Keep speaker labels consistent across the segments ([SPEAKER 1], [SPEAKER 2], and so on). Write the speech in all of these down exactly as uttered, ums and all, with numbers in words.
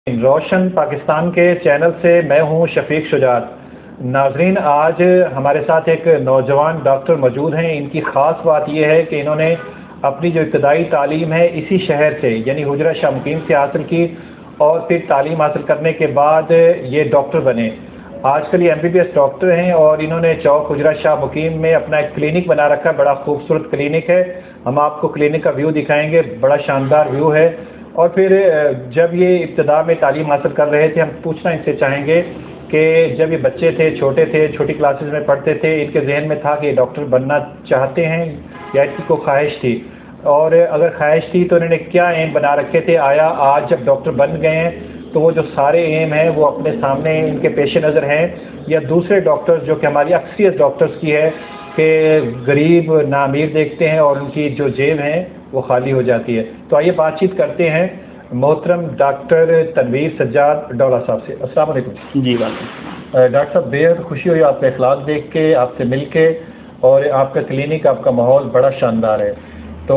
[SPEAKER 1] روشن پاکستان کے چینل سے میں ہوں شفیق شجاعت۔ ناظرین، آج ہمارے ساتھ ایک نوجوان ڈاکٹر موجود ہیں۔ ان کی خاص بات یہ ہے کہ انہوں نے اپنی جو ابتدائی تعلیم ہے اسی شہر سے یعنی حجرہ شاہ مقیم سے حاصل کی اور پھر تعلیم حاصل کرنے کے بعد یہ ڈاکٹر بنے۔ آج کل یہ M B B S doctor ہیں اور انہوں نے چوک حجرہ شاہ مقیم میں اپنا ایک کلینک بنا رکھا ہے۔ بڑا خوبصورت کلینک ہے، ہم آپ کو کلینک کا ویو دکھائیں گے، بڑا شاندار ویو ہے۔ اور پھر جب یہ ابتدا میں تعلیم حاصل کر رہے تھے، ہم پوچھنا ان سے چاہیں گے کہ جب یہ بچے تھے، چھوٹے تھے، چھوٹی کلاسز میں پڑھتے تھے، ان کے ذہن میں تھا کہ یہ ڈاکٹر بننا چاہتے ہیں یا ان کی کوئی خواہش تھی، اور اگر خواہش تھی تو انہوں نے کیا ایم بنا رکھے تھے؟ آیا آج جب ڈاکٹر بن گئے ہیں تو وہ جو سارے ایم ہیں وہ اپنے سامنے ان کے پیش نظر ہیں، یا دوسرے ڈاکٹرز جو کہ ہماری اکثریت ڈاکٹرز کی ہے کہ غریب نا امیر دیکھتے ہیں اور ان کی جو جیب ہیں وہ خالی ہو جاتی ہے؟ تو آئیے بات چیت کرتے ہیں محترم ڈاکٹر تنویر سجاد ڈولا صاحب سے۔ السلام علیکم۔
[SPEAKER 2] جی وعلیکم۔
[SPEAKER 1] ڈاکٹر صاحب، بے حد خوشی ہوئی آپ کا اخلاق دیکھ کے، آپ سے مل کے، اور آپ کا کلینک، آپ کا ماحول بڑا شاندار ہے۔ تو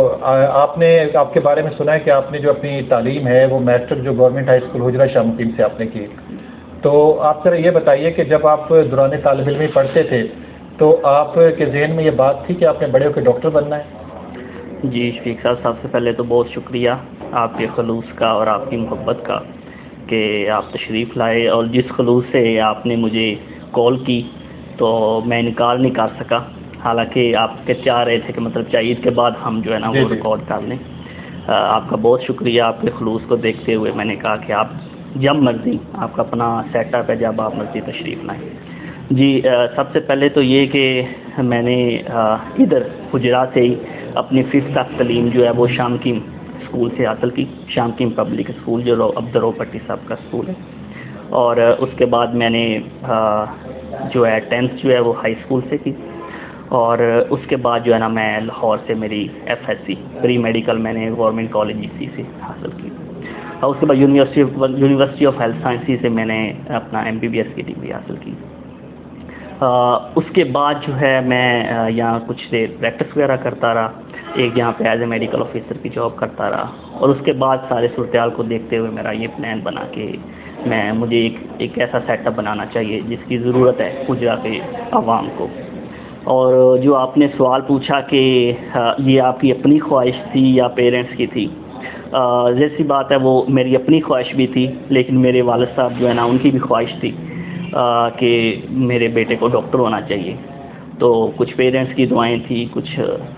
[SPEAKER 1] آپ نے آپ کے بارے میں سنا ہے کہ آپ نے جو اپنی تعلیم ہے وہ میٹرک جو government high school Hujra Shah Muqeem سے آپ نے کی، تو آپ ذرا یہ بتائیے کہ جب آپ دوران طالب علمی پڑھتے تھے تو آپ کے ذہن میں یہ بات تھی کہ آپ نے بڑے ہو کے ڈاکٹر بننا ہے؟
[SPEAKER 2] جی شفیق صاحب، سب سے پہلے تو بہت شکریہ آپ کے خلوص کا اور آپ کی محبت کا کہ آپ تشریف لائے، اور جس خلوص سے آپ نے مجھے کال کی تو میں انکار نہیں کر سکا، حالانکہ آپ کے چاہ رہے تھے کہ مطلب چاہیے عید کے بعد ہم جو ہے نا وہ ریکارڈ کر لیں۔ آپ کا بہت شکریہ، آپ کے خلوص کو دیکھتے ہوئے میں نے کہا کہ آپ جب مرضی، آپ کا اپنا سیٹ اپ ہے، جب آپ مرضی تشریف لائیں۔ جی سب سے پہلے تو یہ کہ میں نے ادھر حجرہ سے ہی اپنی ففتھ تک تعلیم جو ہے وہ شام کی اسکول سے حاصل کی، شام کی پبلک اسکول جو عبدالرؤ پٹی صاحب کا اسکول ہے، اور اس کے بعد میں نے جو ہے ٹینتھ جو ہے وہ ہائی اسکول سے کی، اور اس کے بعد جو ہے نا میں لاہور سے میری F S C pre medical میں نے گورنمنٹ کالج ای سی سے حاصل کی، اور اس کے بعد university university of health sciences سے میں نے اپنا ایم بی بی ایس کی ڈگری حاصل کی۔ اس کے بعد جو ہے میں یہاں کچھ دیر پریکٹس وغیرہ کرتا رہا، ایک یہاں پہ ایز اے میڈیکل آفیسر کی جاب کرتا رہا، اور اس کے بعد سارے صورتحال کو دیکھتے ہوئے میرا یہ پلان بنا کہ میں مجھے ایک ایک ایسا سیٹ اپ بنانا چاہیے جس کی ضرورت ہے حجرہ کے عوام کو۔ اور جو آپ نے سوال پوچھا کہ یہ آپ کی اپنی خواہش تھی یا پیرنٹس کی تھی، جیسی بات ہے وہ میری اپنی خواہش بھی تھی، لیکن میرے والد صاحب جو ہے نا ان کی بھی خواہش تھی کہ میرے بیٹے کو ڈاکٹر ہونا چاہیے، تو کچھ پیرنٹس کی دعائیں تھیں، کچھ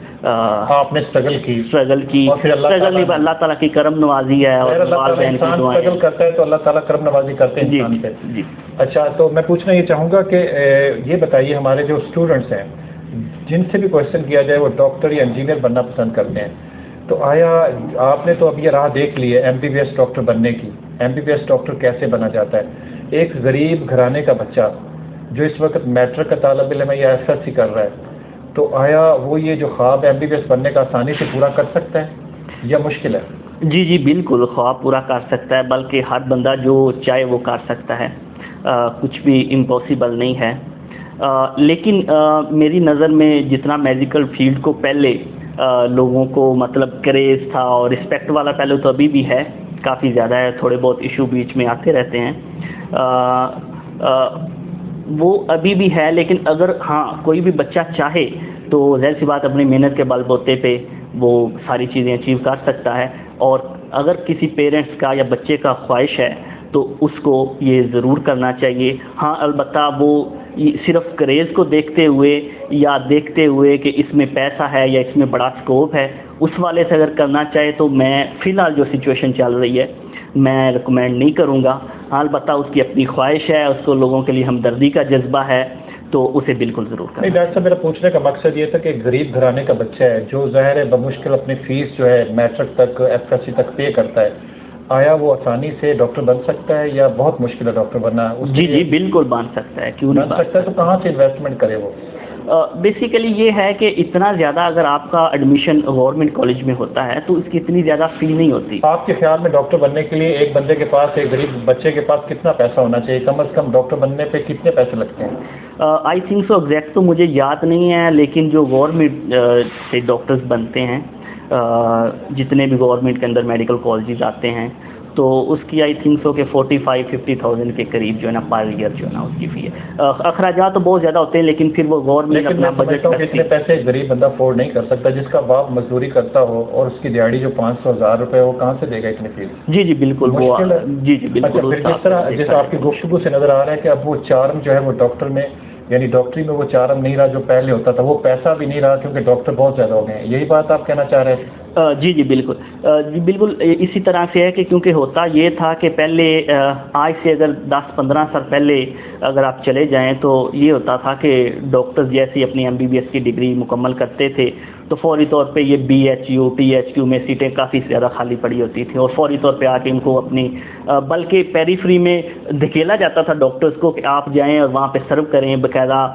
[SPEAKER 1] آپ نے اسٹرگل کی
[SPEAKER 2] اسٹرگل کی اسٹرگل نہیں، اللہ تعالیٰ کی کرم نوازی ہے اور والدین کی دعائیں اسٹرگل
[SPEAKER 1] کرتا ہے تو اللہ تعالیٰ کرم نوازی کرتے ہیں انسان سے۔
[SPEAKER 2] جی
[SPEAKER 1] اچھا، تو میں پوچھنا یہ چاہوں گا کہ یہ بتائیے، ہمارے جو اسٹوڈنٹس ہیں جن سے بھی کوشچن کیا جائے وہ ڈاکٹر یا انجینئر بننا پسند کرتے ہیں، تو آیا آپ نے تو اب یہ راہ دیکھ لی ہے M B B S doctor بننے کی؟ M B B S doctor کیسے بنا جاتا ہے؟ ایک غریب گھرانے کا بچہ جو اس وقت میٹرک کا طالب علم ہے یا ایس ایس سی کر رہا ہے، تو آیا وہ یہ جو خواب ایم بی بی ایس بننے کا آسانی سے پورا کر سکتا ہے یا مشکل ہے؟
[SPEAKER 2] جی جی بالکل، خواب پورا کر سکتا ہے، بلکہ ہر بندہ جو چاہے وہ کر سکتا ہے، آ, کچھ بھی امپاسبل نہیں ہے۔ آ, لیکن آ, میری نظر میں جتنا میڈیکل فیلڈ کو پہلے آ, لوگوں کو مطلب کریز تھا اور رسپیکٹ والا، پہلے تو ابھی بھی ہے، کافی زیادہ ہے، تھوڑے بہت ایشو بیچ میں آتے رہتے ہیں، آ, آ, وہ ابھی بھی ہے، لیکن اگر ہاں کوئی بھی بچہ چاہے تو ظاہر سی بات اپنی محنت کے بل بوتے پہ وہ ساری چیزیں اچیو کر سکتا ہے، اور اگر کسی پیرنٹس کا یا بچے کا خواہش ہے تو اس کو یہ ضرور کرنا چاہیے۔ ہاں البتہ وہ صرف کریز کو دیکھتے ہوئے یا دیکھتے ہوئے کہ اس میں پیسہ ہے یا اس میں بڑا اسکوپ ہے، اس والے سے اگر کرنا چاہے تو میں فی الحال جو سچویشن چل رہی ہے میں ریکمینڈ نہیں کروں گا۔ ہاں البتہ اس کی اپنی خواہش ہے، اس کو لوگوں کے لیے ہمدردی کا جذبہ ہے تو اسے بالکل ضرور کریں۔
[SPEAKER 1] ڈاکٹر صاحب، میرا پوچھنے کا مقصد یہ تھا کہ غریب گھرانے کا بچہ ہے جو ظاہر ہے بمشکل اپنی فیس جو ہے میٹرک تک ایف ایس سی تک پے کرتا ہے، آیا وہ آسانی سے ڈاکٹر بن سکتا ہے یا بہت مشکل ہے ڈاکٹر بننا؟
[SPEAKER 2] جی جی بالکل بن سکتا ہے، کیوں نہیں
[SPEAKER 1] بن سکتا ہے؟ تو کہاں سے انویسٹمنٹ کرے وہ؟
[SPEAKER 2] بیسیکلی یہ ہے کہ اتنا زیادہ اگر آپ کا ایڈمیشن گورنمنٹ کالج میں ہوتا ہے تو اس کی اتنی زیادہ فی نہیں ہوتی۔
[SPEAKER 1] آپ کے خیال میں ڈاکٹر بننے کے لیے ایک بندے کے پاس، ایک غریب بچے کے پاس کتنا پیسہ ہونا چاہیے؟ کم از کم ڈاکٹر بننے پہ کتنے پیسے لگتے ہیں؟
[SPEAKER 2] آئی تھنک سو ایگزیکٹ تو مجھے یاد نہیں ہے، لیکن جو گورنمنٹ سے ڈاکٹرز بنتے ہیں، جتنے بھی گورنمنٹ کے اندر میڈیکل کالجز آتے ہیں، تو اس کی آئی تھنک سو کہ فورٹی فائیو ففٹی تھاؤزینڈ کے قریب جو ہے نا پر ایئر جو ہے نا اس کی فی ہے. اخراجات تو بہت زیادہ ہوتے ہیں لیکن پھر وہ گورنمنٹ اپنا بجٹ
[SPEAKER 1] اتنے پیسے غریب بندہ افورڈ نہیں کر سکتا. جس کا باپ مزدوری کرتا ہو اور اس کی دیہڑی جو پانچ سو ہزار روپے وہ کہاں سے دے گا اتنی فیس؟
[SPEAKER 2] جی جی بالکل وہ جی جی بالکل.
[SPEAKER 1] جس طرح جیسے آپ کی گفتگو سے نظر آ رہا ہے کہ اب وہ چارم جو ہے وہ ڈاکٹر میں یعنی ڈاکٹری میں وہ چارم نہیں رہا جو پہلے ہوتا تھا, وہ پیسہ بھی نہیں رہا کیونکہ ڈاکٹر بہت زیادہ ہو گئے ہیں. یہی بات آپ کہنا چاہ رہے ہیں؟
[SPEAKER 2] جی جی بالکل جی بالکل اسی طرح سے ہے کہ کیونکہ ہوتا یہ تھا کہ پہلے آج سے اگر دس پندرہ سال پہلے اگر آپ چلے جائیں تو یہ ہوتا تھا کہ ڈاکٹر جیسے اپنی ایم بی بی ایس کی ڈگری مکمل کرتے تھے تو فوری طور پہ یہ B H U T H Q میں سیٹیں کافی زیادہ خالی پڑی ہوتی تھیں اور فوری طور پہ آ کے ان کو اپنی بلکہ پیریفری میں دھکیلا جاتا تھا ڈاکٹرز کو کہ آپ جائیں اور وہاں پہ سرو کریں. باقاعدہ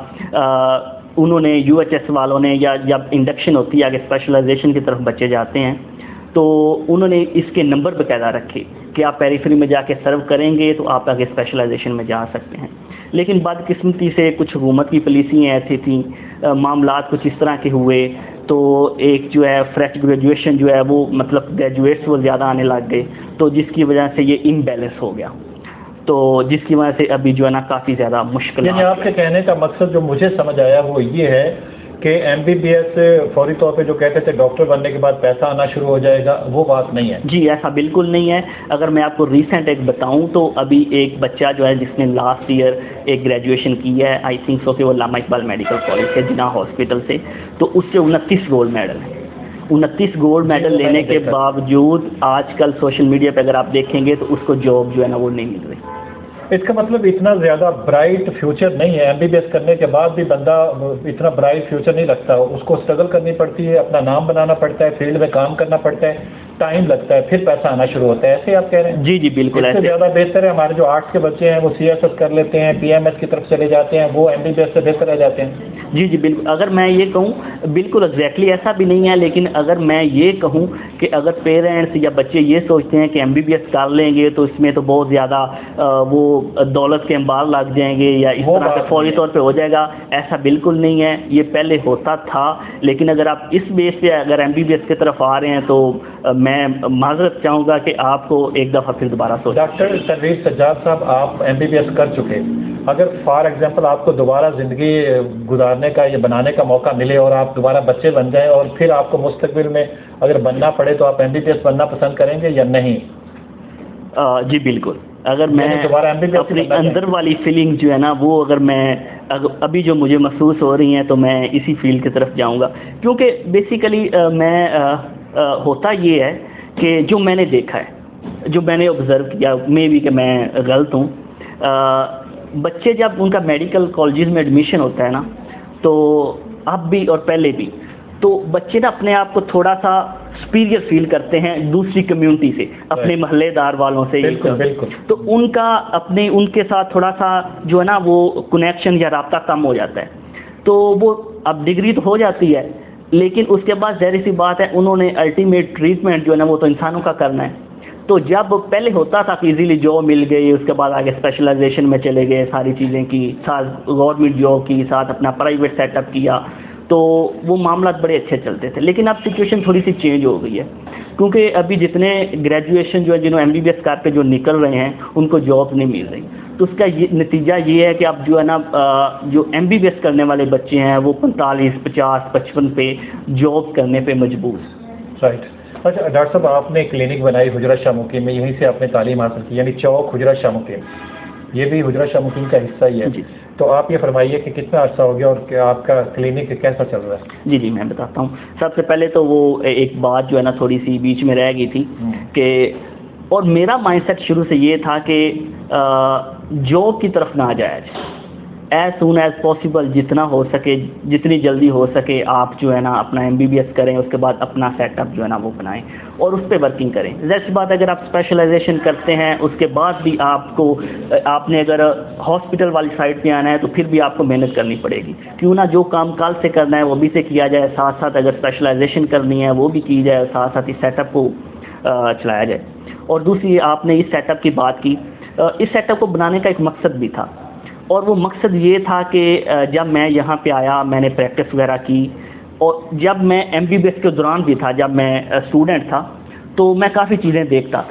[SPEAKER 2] انہوں نے یو ایچ ایس والوں نے یا جب انڈکشن ہوتی ہے آگے اسپیشلائزیشن کی طرف بچے جاتے ہیں تو انہوں نے اس کے نمبر باقاعدہ رکھے کہ آپ پیریفری میں جا کے سرو کریں گے تو آپ آگے اسپیشلائزیشن میں جا سکتے ہیں. لیکن بدقسمتی سے کچھ حکومت کی پالیسیاں ایسی تھیں, معاملات کچھ اس طرح کے ہوئے تو ایک جو ہے فریش گریجویشن جو ہے وہ مطلب گریجویٹس وہ زیادہ آنے لگ گئے تو جس کی وجہ سے یہ امبیلنس ہو گیا تو جس کی وجہ سے ابھی جو ہے نا کافی زیادہ مشکل.
[SPEAKER 1] یعنی آپ کے کہنے کا مقصد جو مجھے سمجھ آیا وہ یہ ہے کہ ایم بی بی ایس فوری طور پہ جو کہتے تھے ڈاکٹر بننے کے بعد پیسہ آنا شروع ہو جائے گا, وہ بات نہیں ہے.
[SPEAKER 2] جی ایسا بالکل نہیں ہے. اگر میں آپ کو ریسنٹ ایک بتاؤں تو ابھی ایک بچہ جو ہے جس نے لاسٹ ایئر ایک گریجویشن کی ہے آئی تھنک سو کہ وہ علامہ اقبال میڈیکل کالج سے جناح ہاسپٹل سے, تو اس سے انتیس گولڈ میڈل ہیں. انتیس گولڈ میڈل لینے کے باوجود آج کل سوشل میڈیا پہ اگر آپ دیکھیں گے تو اس کو جاب جو ہے نا وہ نہیں مل رہی.
[SPEAKER 1] اس کا مطلب اتنا زیادہ برائٹ فیوچر نہیں ہے. ایم بی بی ایس کرنے کے بعد بھی بندہ اتنا برائٹ فیوچر نہیں لگتا, اس کو اسٹرگل کرنی پڑتی ہے, اپنا نام بنانا پڑتا ہے, فیلڈ میں کام کرنا پڑتا ہے, ٹائم لگتا ہے, پھر پیسہ آنا شروع ہوتا ہے. ایسے آپ کہہ رہے ہیں؟
[SPEAKER 2] جی جی بالکل.
[SPEAKER 1] اس سے زیادہ بہتر ہے ہمارے جو آرٹس کے بچے ہیں وہ سی ایس ایس کر لیتے ہیں, پی ایم ایس کی طرف چلے جاتے ہیں, وہ ایم بی بی ایس سے بہتر رہ جاتے ہیں.
[SPEAKER 2] جی جی بالکل. اگر میں یہ کہوں بالکل ایگزیکٹلی ایسا بھی نہیں ہے, لیکن اگر میں یہ کہوں کہ اگر پیرنٹس یا بچے یہ سوچتے ہیں کہ ایم بی بی ایس کر لیں گے تو اس میں تو بہت زیادہ وہ دولت کے انبار لگ جائیں گے یا اس طرح سے فوری طور پہ ہو جائے گا, ایسا بالکل نہیں ہے. یہ پہلے ہوتا تھا, لیکن اگر آپ اس بیس پہ اگر ایم بی بی ایس کی طرف آ رہے ہیں تو میں معذرت چاہوں گا کہ آپ کو ایک دفعہ پھر دوبارہ سوچیں.
[SPEAKER 1] ڈاکٹر تنویر سجاد صاحب, آپ ایم بی بی ایس کر چکے, اگر فار ایگزامپل آپ کو دوبارہ زندگی گزارنے کا یا بنانے کا موقع ملے اور آپ دوبارہ بچے بن جائیں اور پھر آپ کو مستقبل میں اگر بننا پڑے تو آپ ایم بی بی ایس بننا پسند کریں گے یا نہیں؟
[SPEAKER 2] جی بالکل. اگر میں اپنی اندر والی فیلنگ جو ہے نا وہ اگر میں ابھی جو مجھے محسوس ہو رہی ہیں تو میں اسی فیلڈ کی طرف جاؤں گا, کیونکہ بیسیکلی میں ہوتا یہ ہے کہ جو میں نے دیکھا ہے, جو میں نے آبزرو کیا, میں بھی کہ میں غلط ہوں, بچے جب ان کا میڈیکل کالجز میں ایڈمیشن ہوتا ہے نا تو اب بھی اور پہلے بھی تو بچے نا اپنے آپ کو تھوڑا سا سپیریئر فیل کرتے ہیں دوسری کمیونٹی سے, اپنے محلے دار والوں سے.
[SPEAKER 1] بالکل بالکل.
[SPEAKER 2] تو ان کا اپنے ان کے ساتھ تھوڑا سا جو ہے نا وہ کنیکشن یا رابطہ کم ہو جاتا ہے. تو وہ اب ڈگری تو ہو جاتی ہے لیکن اس کے بعد ظاہر سی بات ہے انہوں نے الٹیمیٹ ٹریٹمنٹ جو ہے نا وہ تو انسانوں کا کرنا ہے. تو جب پہلے ہوتا تھا کہ ایزیلی جاب مل گئی, اس کے بعد آگے اسپیشلائزیشن میں چلے گئے, ساری چیزیں کی, ساتھ گورنمنٹ جاب کی, ساتھ اپنا پرائیویٹ سیٹ اپ کیا, تو وہ معاملات بڑے اچھے چلتے تھے. لیکن اب سچویشن تھوڑی سی چینج ہو گئی ہے کیونکہ ابھی جتنے گریجویشن جو ہے جنہوں ایم بی بی ایس کر کے جو نکل رہے ہیں ان کو جاب نہیں مل رہی. تو اس کا یہ نتیجہ یہ ہے کہ اب جو ہے نا جو ایم بی بی ایس کرنے والے بچے ہیں وہ پینتالیس پچاس پچپن پہ جاب کرنے پہ مجبور.
[SPEAKER 1] رائٹ. اچھا ڈاکٹر صاحب, آپ نے کلینک بنائی حجرہ شاہ مقیم میں, یہیں سے آپ نے تعلیم حاصل کی, یعنی چوک حجرہ شاہ مقیم, یہ بھی حجرہ شاہ مقیم کا حصہ ہی ہے. جی. تو آپ یہ فرمائیے کہ کتنا عرصہ ہو گیا اور کہ آپ کا کلینک کیسا چل رہا ہے؟
[SPEAKER 2] جی جی میں بتاتا ہوں. سب سے پہلے تو وہ ایک بات جو ہے نا تھوڑی سی بیچ میں رہ گئی تھی کہ, اور میرا مائنڈ سیٹ شروع سے یہ تھا کہ جاب کی طرف نہ جایا جائے, ایز سون ایز پاسبل جتنا ہو سکے, جتنی جلدی ہو سکے آپ جو ہے نا اپنا ایم بی بی ایس کریں, اس کے بعد اپنا سیٹ اپ جو ہے نا وہ بنائیں اور اس پہ ورکنگ کریں. ظاہر بات اگر آپ اسپیشلائزیشن کرتے ہیں اس کے بعد بھی آپ کو آپ نے اگر ہاسپٹل والی سائڈ پہ آنا ہے تو پھر بھی آپ کو محنت کرنی پڑے گی. کیوں نہ جو کام کال سے کرنا ہے وہ بھی سے کیا جائے, ساتھ ساتھ اگر اسپیشلائزیشن کرنی ہے وہ بھی کی جائے, ساتھ ساتھ اس سیٹ اپ کو چلایا جائے. اور دوسری آپ نے اس سیٹ اپ کی بات کی, اس سیٹ اپ کو بنانے کا ایک مقصد بھی تھا, اور وہ مقصد یہ تھا کہ جب میں یہاں پہ آیا میں نے پریکٹس وغیرہ کی, اور جب میں ایم بی بی ایس کے دوران بھی تھا, جب میں اسٹوڈنٹ تھا تو میں کافی چیزیں دیکھتا تھا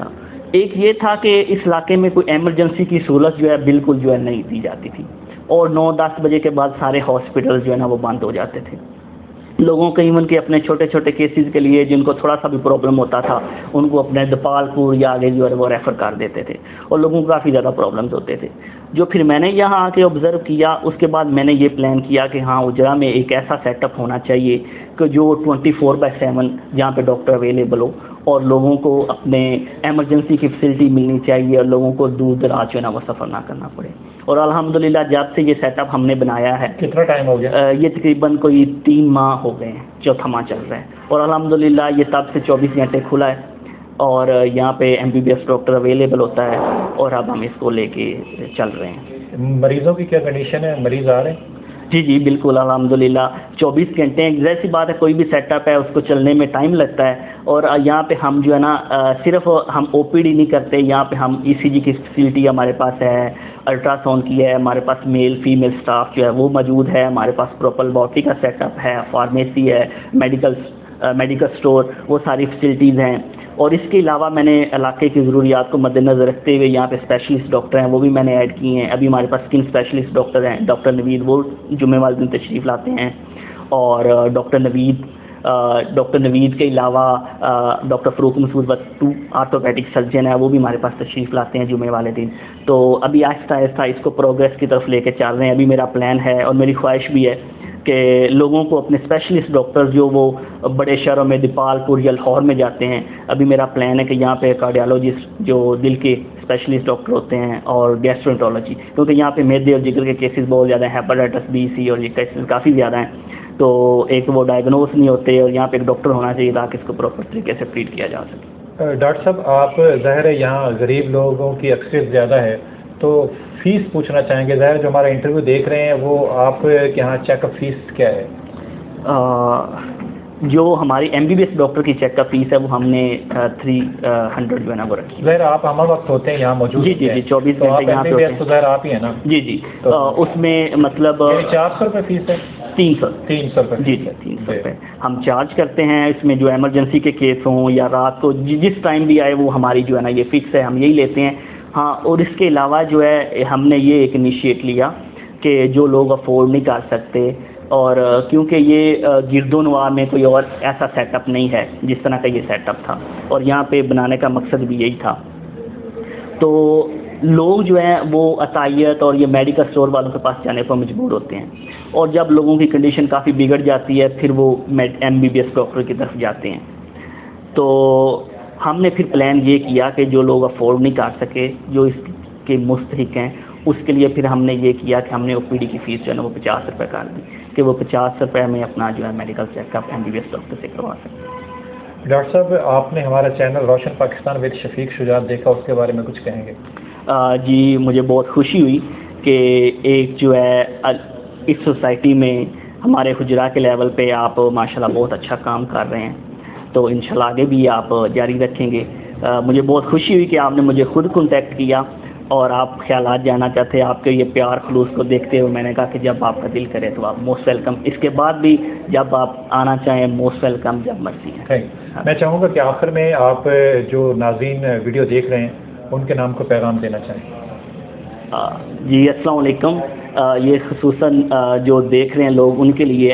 [SPEAKER 2] ایک یہ تھا کہ اس علاقے میں کوئی ایمرجنسی کی سہولت جو ہے بالکل جو ہے نہیں دی جاتی تھی، اور نو دس بجے کے بعد سارے ہاسپٹل جو ہے نا وہ بند ہو جاتے تھے. لوگوں کو ایون کہ اپنے چھوٹے چھوٹے کیسز کے لیے جن کو تھوڑا سا بھی پرابلم ہوتا تھا ان کو اپنے دپال پور یا آگے جو ہے وہ ریفر کر دیتے تھے، اور لوگوں کو کافی زیادہ پرابلمز ہوتے تھے. جو پھر میں نے یہاں آ کے آبزرو کیا، اس کے بعد میں نے یہ پلان کیا کہ ہاں اجرا میں ایک ایسا سیٹ اپ ہونا چاہیے کہ جو ٹوئنٹی فور بائی سیون جہاں پہ ڈاکٹر اویلیبل ہو، اور لوگوں کو اپنے ایمرجنسی کی فیسلٹی ملنی چاہیے، اور لوگوں کو دور دراز جو ہے نا وہ سفر نہ کرنا پڑے. اور الحمدللہ جب سے یہ سیٹ اپ ہم نے بنایا ہے،
[SPEAKER 1] کتنا ٹائم ہو گیا؟
[SPEAKER 2] یہ تقریباً کوئی تین ماہ ہو گئے ہیں، چوتھا ماہ چل رہا ہے، اور الحمدللہ یہ تب سے چوبیس گھنٹے کھلا ہے، اور یہاں پہ M B B S doctor available ہوتا ہے، اور اب ہم اس کو لے کے چل رہے ہیں.
[SPEAKER 1] مریضوں کی کیا کنڈیشن ہے؟ مریض آ رہے ہیں؟
[SPEAKER 2] جی جی بالکل الحمدللہ چوبیس گھنٹے ہیں. ظاہر سی بات ہے کوئی بھی سیٹ اپ ہے اس کو چلنے میں ٹائم لگتا ہے، اور یہاں پہ ہم جو ہے نا صرف ہم او پی ڈی نہیں کرتے، یہاں پہ ہم ای سی جی کی فیسلٹی ہمارے پاس ہے، الٹرا ساؤنڈ کی ہے، ہمارے پاس میل فیمیل سٹاف جو ہے وہ موجود ہے، ہمارے پاس پروپر لیبارٹری کا سیٹ اپ ہے، فارمیسی ہے، میڈیکل میڈیکل اسٹور، وہ ساری فیسلٹیز ہیں. اور اس کے علاوہ میں نے علاقے کی ضروریات کو مد نظر رکھتے ہوئے یہاں پہ اسپیشلسٹ ڈاکٹر ہیں وہ بھی میں نے ایڈ کیے ہیں. ابھی ہمارے پاس اسکن اسپیشلسٹ ڈاکٹر ہیں ڈاکٹر نوید، وہ جمعے والے دن تشریف لاتے ہیں. اور ڈاکٹر نوید ڈاکٹر نوید کے علاوہ doctor Farrukh Masood Bhutto orthopaedic surgeon ہے، وہ بھی ہمارے پاس تشریف لاتے ہیں جمعے والے دن. تو ابھی آہستہ آہستہ اس کو پروگریس کی طرف لے کے چل رہے ہیں. ابھی میرا پلان ہے اور میری خواہش بھی ہے کہ لوگوں کو اپنے اسپیشلسٹ ڈاکٹر جو وہ بڑے شہروں میں دیپال پور یا لاہور میں جاتے ہیں، ابھی میرا پلان ہے کہ یہاں پہ کارڈیالوجسٹ جو دل کے اسپیشلسٹ ڈاکٹر ہوتے ہیں، اور گیسٹرونٹولوجی، کیونکہ یہاں پہ میدے اور جگر کے کیسز بہت زیادہ ہیں، ہیپاٹائٹس بی سی اور یہ کیسز کافی زیادہ ہیں، تو ایک وہ ڈائگنوز نہیں ہوتے، اور یہاں پہ ایک ڈاکٹر ہونا چاہیے تاکہ اس کو پراپر طریقے سے ٹریٹ کیا جا سکے.
[SPEAKER 1] ڈاکٹر صاحب آپ ظاہر ہے یہاں غریب لوگوں کی اکثریت زیادہ ہے، تو فیس پوچھنا چاہیں گے. ظاہر جو ہمارا انٹرویو دیکھ رہے ہیں وہ آپ کے یہاں چیک اپ فیس کیا ہے؟
[SPEAKER 2] جو ہماری M B B S doctor کی چیک اپ فیس ہے وہ ہم نے تھری ہنڈریڈ جو ہے نا وہ رکھی.
[SPEAKER 1] ظاہر آپ ہمارے وقت ہوتے ہیں یہاں موجود؟
[SPEAKER 2] جی جی جی چوبیس گھنٹے یہاں پہ ہوتے ہیں.
[SPEAKER 1] ظاہر آپ ہی ہیں نا؟
[SPEAKER 2] جی جی اس میں مطلب
[SPEAKER 1] چار سو روپے فیس ہے؟
[SPEAKER 2] تین سو
[SPEAKER 1] تین سو روپے
[SPEAKER 2] جی جی تین سو روپے ہم چارج کرتے ہیں. اس میں جو ایمرجنسی کے کیس ہوں یا رات کو جس ٹائم بھی آئے وہ ہماری جو ہے نا یہ فکس ہے، ہم یہی لیتے ہیں. ہاں اور اس کے علاوہ جو ہے ہم نے یہ ایک انیشیٹ لیا کہ جو لوگ افورڈ نہیں کر سکتے، اور کیونکہ یہ گرد و نواح میں کوئی اور ایسا سیٹ اپ نہیں ہے جس طرح کا یہ سیٹ اپ تھا، اور یہاں پہ بنانے کا مقصد بھی یہی تھا، تو لوگ جو ہیں وہ عطائیت اور یہ میڈیکل اسٹور والوں کے پاس جانے پر مجبور ہوتے ہیں، اور جب لوگوں کی کنڈیشن کافی بگڑ جاتی ہے پھر وہ M B B S doctor کی طرف جاتے ہیں. تو ہم نے پھر پلان یہ کیا کہ جو لوگ افورڈ نہیں کر سکے، جو اس کے مستحق ہیں، اس کے لیے پھر ہم نے یہ کیا کہ ہم نے او پی ڈی کی فیس جو ہے نا وہ پچاس روپے کر دی کہ وہ پچاس روپے میں اپنا جو ہے medical check up M B B S doctor سے کروا سکیں.
[SPEAKER 1] ڈاکٹر صاحب آپ نے ہمارا چینل روشن پاکستان ود شفیق شجاعت دیکھا، اس کے بارے میں کچھ کہیں گے؟
[SPEAKER 2] جی مجھے بہت خوشی ہوئی کہ ایک جو ہے اس سوسائٹی میں ہمارے حجرا کے لیول پہ آپ ماشاءاللہ بہت اچھا کام کر رہے ہیں، تو انشاءاللہ آگے بھی آپ جاری رکھیں گے. مجھے بہت خوشی ہوئی کہ آپ نے مجھے خود کانٹیکٹ کیا اور آپ خیالات جاننا چاہتے ہیں. آپ کے یہ پیار خلوص کو دیکھتے ہوئے میں نے کہا کہ جب آپ کا دل کرے تو آپ موسٹ ویلکم. اس کے بعد بھی جب آپ آنا چاہیں موسٹ ویلکم، جب مرضی ہے.
[SPEAKER 1] میں چاہوں گا کہ آخر میں آپ جو ناظرین ویڈیو دیکھ رہے ہیں ان کے نام کو پیغام دینا چاہیں.
[SPEAKER 2] جی السلام علیکم. یہ خصوصاً جو دیکھ رہے ہیں لوگ ان کے لیے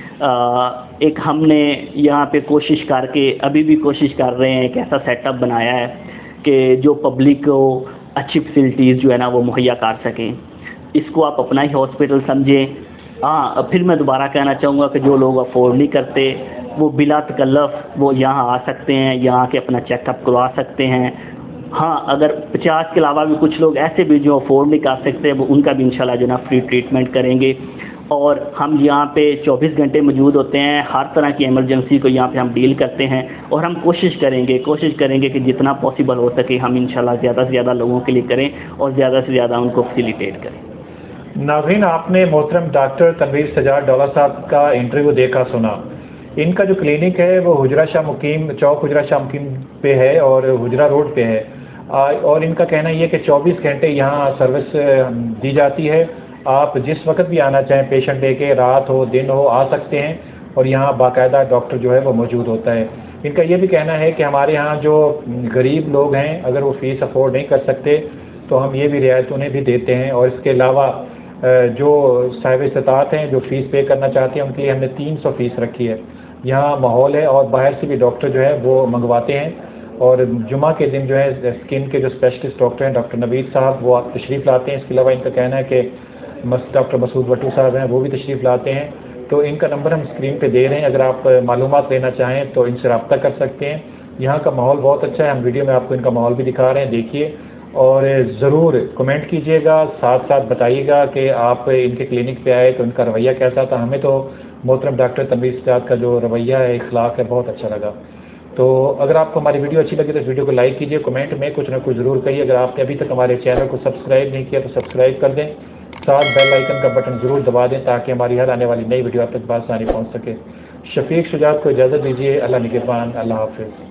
[SPEAKER 2] ایک ہم نے یہاں پہ کوشش کر کے ابھی بھی کوشش کر رہے ہیں ایک ایسا سیٹ اپ بنایا ہے کہ جو پبلک کو اچھی فیسلٹیز جو ہے نا وہ مہیا کر سکیں. اس کو آپ اپنا ہی ہاسپٹل سمجھیں. ہاں پھر میں دوبارہ کہنا چاہوں گا کہ جو لوگ افورڈ نہیں کرتے وہ بلا تکلف وہ یہاں آ سکتے ہیں، یہاں کے اپنا چیک اپ کروا سکتے ہیں. ہاں اگر پچاس کے علاوہ بھی کچھ لوگ ایسے بھی جو افورڈ نہیں کر سکتے وہ ان کا بھی انشاءاللہ جو ہے نا فری ٹریٹمنٹ کریں گے. اور ہم یہاں پہ چوبیس گھنٹے موجود ہوتے ہیں، ہر طرح کی ایمرجنسی کو یہاں پہ ہم ڈیل کرتے ہیں، اور ہم کوشش کریں گے کوشش کریں گے کہ جتنا پاسبل ہو سکے ہم انشاءاللہ زیادہ سے زیادہ لوگوں کے لیے کریں اور زیادہ سے زیادہ ان کو فیسیلیٹیٹ کریں.
[SPEAKER 1] ناظرین آپ نے محترم ڈاکٹر تنویر سجاد ڈولا صاحب کا انٹرویو دیکھا سنا. ان کا جو کلینک ہے وہ حجرہ شاہ مقیم چوک حجرہ شاہ مقیم پہ ہے اور حجرہ روڈ پہ ہے، اور ان کا کہنا یہ کہ چوبیس گھنٹے یہاں سروس دی جاتی ہے. آپ جس وقت بھی آنا چاہیں پیشنٹ لے کے، رات ہو دن ہو، آ سکتے ہیں، اور یہاں باقاعدہ ڈاکٹر جو ہے وہ موجود ہوتا ہے. ان کا یہ بھی کہنا ہے کہ ہمارے ہاں جو غریب لوگ ہیں اگر وہ فیس افورڈ نہیں کر سکتے تو ہم یہ بھی رعایت انہیں بھی دیتے ہیں، اور اس کے علاوہ جو صاحب استطاعت ہیں جو فیس پے کرنا چاہتے ہیں ان کے لیے ہم نے تین سو فیس رکھی ہے۔ یہاں ماحول ہے اور باہر سے بھی ڈاکٹر جو ہے وہ منگواتے ہیں، اور جمعہ کے دن جو ہے اسکن کے جو اسپیشلسٹ ڈاکٹر ہیں ڈاکٹر نوید صاحب وہ تشریف لاتے ہیں۔ اس کے علاوہ ان کا کہنا ہے کہ ڈاکٹر مسعود وٹو صاحب ہیں وہ بھی تشریف لاتے ہیں۔ تو ان کا نمبر ہم اسکرین پہ دے رہے ہیں، اگر آپ معلومات لینا چاہیں تو ان سے رابطہ کر سکتے ہیں۔ یہاں کا ماحول بہت اچھا ہے، ہم ویڈیو میں آپ کو ان کا ماحول بھی دکھا رہے ہیں، دیکھیے اور ضرور کمنٹ کیجئے گا، ساتھ ساتھ بتائیے گا کہ آپ ان کے کلینک پہ آئے تو ان کا رویہ کیسا تھا۔ ہمیں تو محترم ڈاکٹر تنویر سجاد کا جو رویہ ہے، اخلاق ہے، بہت اچھا لگا۔ تو اگر آپ کو ہماری ویڈیو اچھی لگی تو اس ویڈیو کو لائک کیجئے، کمنٹ میں کچھ نہ کچھ ضرور کہیے۔ اگر آپ نے ابھی تک ہمارے چینل کو سبسکرائب نہیں کیا تو سبسکرائب کر دیں، ساتھ بیل آئیکن کا بٹن ضرور دبا دیں تاکہ ہماری ہر آنے والی نئی ویڈیو آپ تک بآسانی پہنچ سکے۔ شفیق شجاعت کو اجازت دیجیے، اللہ نگہبان، اللہ حافظ۔